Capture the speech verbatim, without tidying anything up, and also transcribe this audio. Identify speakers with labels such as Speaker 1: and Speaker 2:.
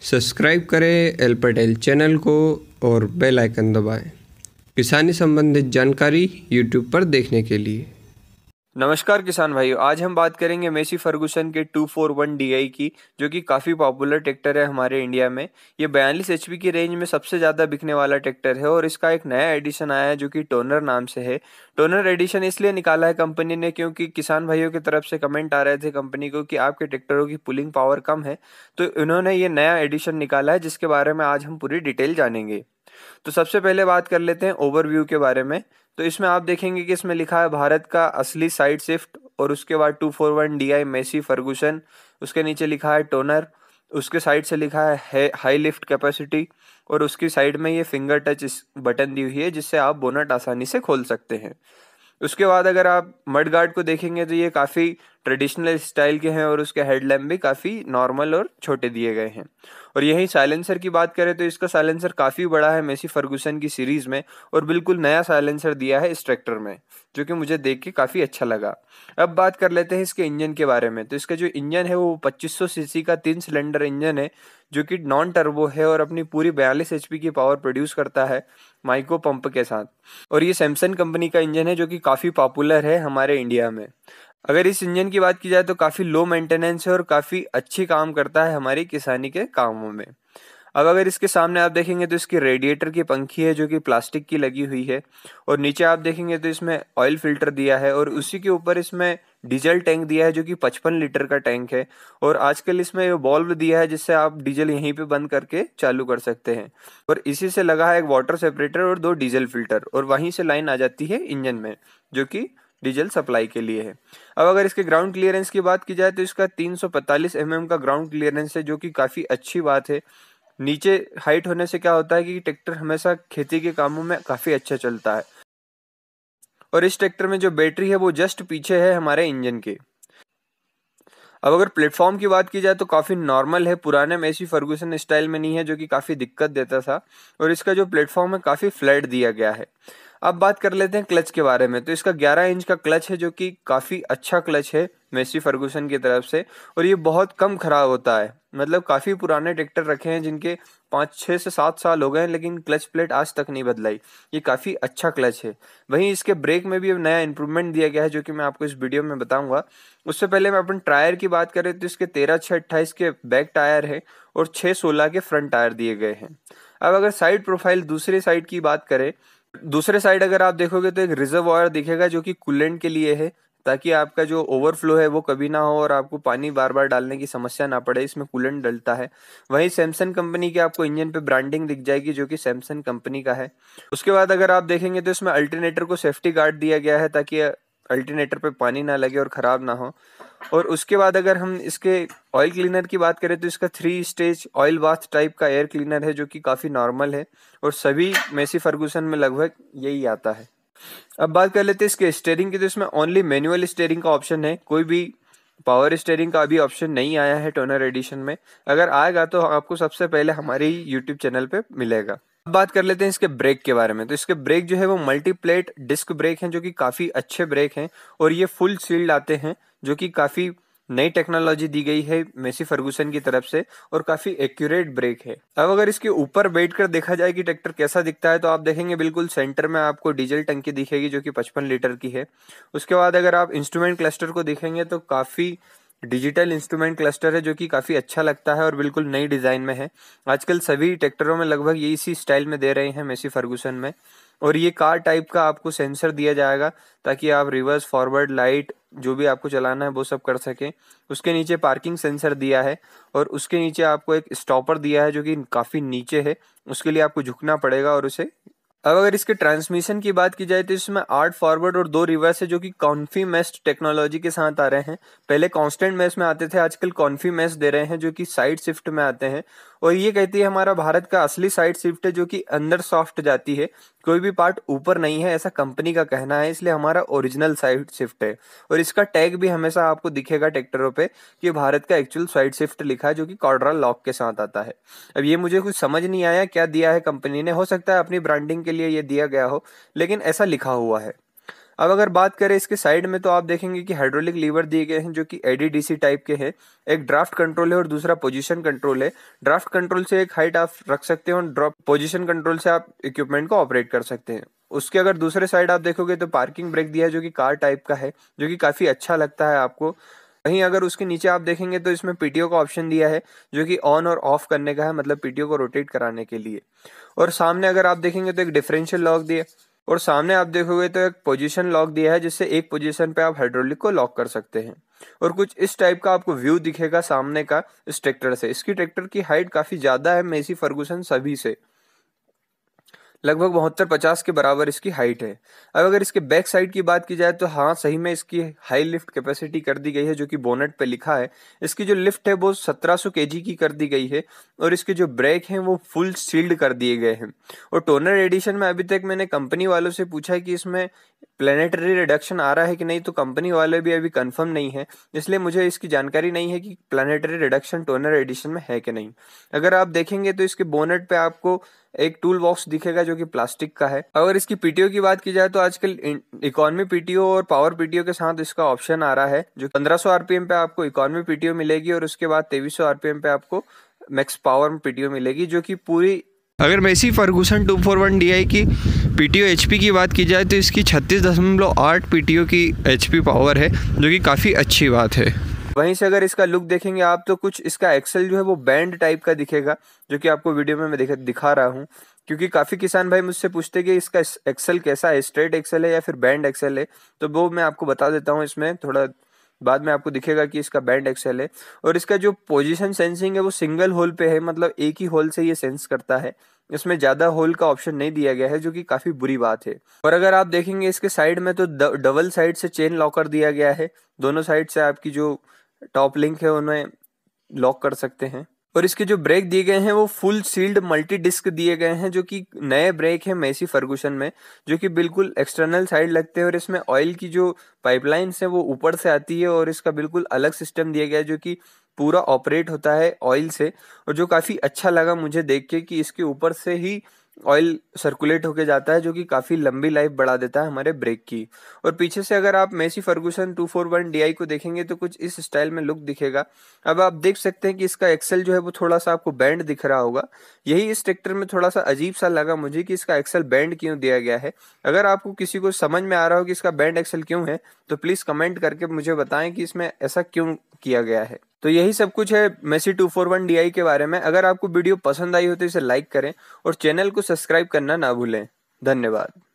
Speaker 1: Subscribe करें L Patel channel को और बेल आइकन दबाएं किसानी संबंधित जानकारी यूट्यूब पर देखने के लिए।
Speaker 2: नमस्कार किसान भाइयों, आज हम बात करेंगे मेसी फर्गुसन के two four one D I की, जो कि काफ़ी पॉपुलर ट्रैक्टर है हमारे इंडिया में। ये बयालीस एचपी की रेंज में सबसे ज़्यादा बिकने वाला ट्रैक्टर है और इसका एक नया एडिशन आया है जो कि टोनर नाम से है। टोनर एडिशन इसलिए निकाला है कंपनी ने क्योंकि किसान भाइयों की तरफ से कमेंट आ रहे थे कंपनी को कि आपके ट्रैक्टरों की पुलिंग पावर कम है, तो इन्होंने ये नया एडिशन निकाला है जिसके बारे में आज हम पूरी डिटेल जानेंगे। तो सबसे पहले बात कर लेते हैं ओवरव्यू के बारे में। तो इसमें आप देखेंगे कि इसमें लिखा है भारत का असली साइड शिफ्ट, और उसके बाद two four one D I Massey Ferguson, उसके नीचे लिखा है टोनर, उसके साइड से लिखा है हाई लिफ्ट कैपेसिटी, और उसकी साइड में ये फिंगर टच बटन दी हुई है जिससे आप बोनट आसानी से खोल सकते हैं। उसके बाद अगर आप मड गार्ड को देखेंगे तो ये काफ़ी ट्रेडिशनल स्टाइल के हैं और उसके हेडलैम्प भी काफ़ी नॉर्मल और छोटे दिए गए हैं। और यही साइलेंसर की बात करें तो इसका साइलेंसर काफ़ी बड़ा है मेसी फर्गुसन की सीरीज़ में, और बिल्कुल नया साइलेंसर दिया है इस ट्रैक्टर में, जो कि मुझे देख के काफ़ी अच्छा लगा। अब बात कर लेते हैं इसके इंजन के बारे में। तो इसका जो इंजन है वो पच्चीस सौ सीसी का तीन सिलेंडर इंजन है जो कि नॉन टर्बो है और अपनी पूरी बयालीस एचपी की पावर प्रोड्यूस करता है माइक्रो पंप के साथ। और ये सैमसंग कंपनी का इंजन है जो कि काफ़ी पॉपुलर है हमारे इंडिया में। अगर इस इंजन की बात की जाए तो काफ़ी लो मेंटेनेंस है और काफ़ी अच्छी काम करता है हमारी किसानी के कामों में। अब अगर इसके सामने आप देखेंगे तो इसकी रेडिएटर की पंखी है जो कि प्लास्टिक की लगी हुई है, और नीचे आप देखेंगे तो इसमें ऑयल फिल्टर दिया है, और उसी के ऊपर इसमें डीजल टैंक दिया है जो कि पचपन लीटर का टैंक है। और आजकल इसमें वॉल्व दिया है जिससे आप डीजल यहीं पे बंद करके चालू कर सकते हैं, और इसी से लगा है एक वाटर सेपरेटर और दो डीजल फिल्टर, और वहीं से लाइन आ जाती है इंजन में जो कि डीजल सप्लाई के लिए है। अब अगर इसके ग्राउंड क्लियरेंस की बात की जाए तो इसका तीन सौ पैंतालीस एम एम का ग्राउंड क्लियरेंस है जो कि काफ़ी अच्छी बात है। नीचे हाइट होने से क्या होता है कि ट्रैक्टर हमेशा खेती के कामों में काफ़ी अच्छा चलता है। और इस ट्रैक्टर में जो बैटरी है वो जस्ट पीछे है हमारे इंजन के। अब अगर प्लेटफॉर्म की बात की जाए तो काफ़ी नॉर्मल है, पुराने मेसी फर्गुसन स्टाइल में नहीं है जो कि काफ़ी दिक्कत देता था, और इसका जो प्लेटफॉर्म है काफ़ी फ्लैट दिया गया है। अब बात कर लेते हैं क्लच के बारे में। तो इसका ग्यारह इंच का क्लच है जो कि काफ़ी अच्छा क्लच है मेसी फर्गुसन की तरफ से, और ये बहुत कम खराब होता है। मतलब काफ़ी पुराने ट्रैक्टर रखे हैं जिनके पाँच छः से सात साल हो गए हैं लेकिन क्लच प्लेट आज तक नहीं बदलाई। ये काफ़ी अच्छा क्लच है। वहीं इसके ब्रेक में भी नया इंप्रूवमेंट दिया गया है जो कि मैं आपको इस वीडियो में बताऊंगा। उससे पहले मैं अपन टायर की बात करें तो इसके तेरह छः अट्ठाईस के बैक टायर है और छः सोलह के फ्रंट टायर दिए गए हैं। अब अगर साइड प्रोफाइल दूसरे साइड की बात करें, दूसरे साइड अगर आप देखोगे तो एक रिजर्वॉयर दिखेगा जो कि कूलेंट के लिए है, ताकि आपका जो ओवरफ्लो है वो कभी ना हो और आपको पानी बार बार डालने की समस्या ना पड़े, इसमें कूलेंट डलता है। वहीं सैमसंग कंपनी के आपको इंजन पे ब्रांडिंग दिख जाएगी जो कि सैमसंग कंपनी का है। उसके बाद अगर आप देखेंगे तो इसमें अल्टरनेटर को सेफ्टी गार्ड दिया गया है ताकि अल्टरनेटर पे पानी ना लगे और ख़राब ना हो। और उसके बाद अगर हम इसके ऑयल क्लीनर की बात करें तो इसका three stage oil bath type का एयर क्लीनर है जो कि काफ़ी नॉर्मल है, और सभी मेसी फर्गुसन में लगभग यही आता है। अब बात कर लेते हैं इसके स्टीयरिंग की। तो इसमें ओनली मैनुअल स्टीयरिंग का ऑप्शन है, कोई भी पावर स्टीयरिंग का अभी ऑप्शन नहीं आया है टोनर एडिशन में। अगर आएगा तो आपको सबसे पहले हमारे ही यूट्यूब चैनल पे मिलेगा। अब बात कर लेते हैं इसके ब्रेक के बारे में। तो इसके ब्रेक जो है वो मल्टी प्लेट डिस्क ब्रेक हैं जो कि काफ़ी अच्छे ब्रेक हैं, और ये फुल सील्ड आते हैं जो कि काफ़ी नई टेक्नोलॉजी दी गई है मेसी फर्गुसन की तरफ से, और काफ़ी एक्यूरेट ब्रेक है। अब अगर इसके ऊपर बैठकर देखा जाए कि ट्रैक्टर कैसा दिखता है तो आप देखेंगे बिल्कुल सेंटर में आपको डीजल टंकी दिखेगी जो कि पचपन लीटर की है। उसके बाद अगर आप इंस्ट्रूमेंट क्लस्टर को देखेंगे तो काफ़ी डिजिटल इंस्ट्रूमेंट क्लस्टर है जो कि काफ़ी अच्छा लगता है और बिल्कुल नई डिज़ाइन में है। आजकल सभी ट्रैक्टरों में लगभग यही इसी स्टाइल में दे रहे हैं मेसी फर्गुसन में। और ये कार टाइप का आपको सेंसर दिया जाएगा ताकि आप रिवर्स फॉरवर्ड लाइट जो भी आपको चलाना है वो सब कर सकें। उसके नीचे पार्किंग सेंसर दिया है, और उसके नीचे आपको एक स्टॉपर दिया है जो कि काफ़ी नीचे है, उसके लिए आपको झुकना पड़ेगा और उसे। अब अगर इसके ट्रांसमिशन की बात की जाए तो इसमें आठ फॉरवर्ड और दो रिवर्स है जो कि कॉन्फी मेश टेक्नोलॉजी के साथ आ रहे हैं। पहले कांस्टेंट मेश में आते थे, आजकल कॉन्फी मेश दे रहे हैं जो कि साइड शिफ्ट में आते हैं। और ये कहती है हमारा भारत का असली साइड शिफ्ट है जो कि अंदर सॉफ्ट जाती है, कोई भी पार्ट ऊपर नहीं है, ऐसा कंपनी का कहना है, इसलिए हमारा ओरिजिनल साइड शिफ्ट है। और इसका टैग भी हमेशा आपको दिखेगा ट्रैक्टरों पे कि भारत का एक्चुअल साइड शिफ्ट लिखा है जो कि कॉर्डरल लॉक के साथ आता है। अब ये मुझे कुछ समझ नहीं आया क्या दिया है कंपनी ने, हो सकता है अपनी ब्रांडिंग के लिए ये दिया गया हो, लेकिन ऐसा लिखा हुआ है। अब अगर बात करें इसके साइड में तो आप देखेंगे कि हाइड्रोलिक लीवर दिए गए हैं जो कि एडीडीसी टाइप के हैं। एक ड्राफ्ट कंट्रोल है और दूसरा पोजीशन कंट्रोल है। ड्राफ्ट कंट्रोल से एक हाइट आप रख सकते हो और ड्रॉप पोजीशन कंट्रोल से आप इक्विपमेंट को ऑपरेट कर सकते हैं। उसके अगर दूसरे साइड आप देखोगे तो पार्किंग ब्रेक दिया है जो कि कार टाइप का है, जो कि काफी अच्छा लगता है आपको। वहीं अगर उसके नीचे आप देखेंगे तो इसमें पीटीओ का ऑप्शन दिया है जो कि ऑन और ऑफ करने का है, मतलब पीटीओ को रोटेट कराने के लिए। और सामने अगर आप देखेंगे तो एक डिफरेंशियल लॉक दिया, और सामने आप देखोगे तो एक पोजीशन लॉक दिया है जिससे एक पोजीशन पे आप हाइड्रोलिक को लॉक कर सकते हैं। और कुछ इस टाइप का आपको व्यू दिखेगा सामने का इस ट्रैक्टर से। इसकी ट्रैक्टर की हाइट काफी ज्यादा है मेसी फर्गुसन सभी से, लगभग बहत्तर पचास के बराबर इसकी हाइट है। अब अगर इसके बैक साइड की बात की जाए तो हाँ सही में इसकी हाई लिफ्ट कैपेसिटी कर दी गई है, जो कि बोनेट पे लिखा है। इसकी जो लिफ्ट है वो सत्रह सौ केजी की कर दी गई है और इसके जो ब्रेक हैं वो फुल सील्ड कर दिए गए हैं। और टोनर एडिशन में अभी तक मैंने कंपनी वालों से पूछा है कि इसमें प्लेनेटरी रिडक्शन आ रहा है कि नहीं, तो कंपनी वाले भी अभी कंफर्म नहीं है, इसलिए मुझे इसकी जानकारी नहीं है कि प्लेनेटरी रिडक्शन टोनर एडिशन में है कि नहीं। अगर आप देखेंगे तो इसके बोनेट पे आपको एक टूल बॉक्स दिखेगा जो कि प्लास्टिक का है। अगर इसकी पीटीओ की बात की जाए तो आजकल इकोनॉमी पीटीओ और पावर पीटीओ के साथ इसका ऑप्शन आ रहा है, जो पंद्रह सौ आरपीएम पे आपको इकोनॉमी पीटीओ मिलेगी और उसके बाद तेईस सौ आरपीएम पे आपको मैक्स पावर पीटीओ मिलेगी, जो कि पूरी।
Speaker 1: अगर Massey Ferguson two four one D I की पीटीओ एचपी की बात की जाए तो इसकी छत्तीस दशमलव आठ पीटीओ की एचपी पावर है, जो कि काफ़ी अच्छी बात है।
Speaker 2: वहीं से अगर इसका लुक देखेंगे आप तो कुछ इसका एक्सेल जो है वो बैंड टाइप का दिखेगा, जो कि आपको वीडियो में मैं दिखा, दिखा रहा हूँ। क्योंकि काफ़ी किसान भाई मुझसे पूछते हैं कि इसका एक्सेल कैसा है, स्ट्रेट एक्सेल है या फिर बैंड एक्सेल है, तो वो मैं आपको बता देता हूँ। इसमें थोड़ा बाद में आपको दिखेगा कि इसका बैंड एक्सेल है। और इसका जो पोजीशन सेंसिंग है वो सिंगल होल पे है, मतलब एक ही होल से ये सेंस करता है। इसमें ज्यादा होल का ऑप्शन नहीं दिया गया है, जो कि काफी बुरी बात है। और अगर आप देखेंगे इसके साइड में तो डबल साइड से चेन लॉकर दिया गया है, दोनों साइड से आपकी जो टॉप लिंक है उन्हें लॉक कर सकते हैं। और इसके जो ब्रेक दिए गए हैं वो फुल सील्ड मल्टी डिस्क दिए गए हैं, जो कि नए ब्रेक है मेसी फर्गुसन में, जो कि बिल्कुल एक्सटर्नल साइड लगते हैं। और इसमें ऑयल की जो पाइपलाइंस है वो ऊपर से आती है और इसका बिल्कुल अलग सिस्टम दिया गया है, जो कि पूरा ऑपरेट होता है ऑयल से। और जो काफी अच्छा लगा मुझे देख के कि इसके ऊपर से ही ऑयल सर्कुलेट होके जाता है, जो कि काफी लंबी लाइफ बढ़ा देता है हमारे ब्रेक की। और पीछे से अगर आप Massey Ferguson two four one D I को देखेंगे तो कुछ इस स्टाइल में लुक दिखेगा। अब आप देख सकते हैं कि इसका एक्सेल जो है वो थोड़ा सा आपको बैंड दिख रहा होगा। यही इस ट्रैक्टर में थोड़ा सा अजीब सा लगा मुझे कि इसका एक्सेल बैंड क्यों दिया गया है। अगर आपको किसी को समझ में आ रहा हो कि इसका बैंड एक्सेल क्यों है तो प्लीज कमेंट करके मुझे बताएं कि इसमें ऐसा क्यों किया गया है। तो यही सब कुछ है Massey two four one D I के बारे में। अगर आपको वीडियो पसंद आई हो तो इसे लाइक करें और चैनल को सब्सक्राइब करना ना भूलें। धन्यवाद।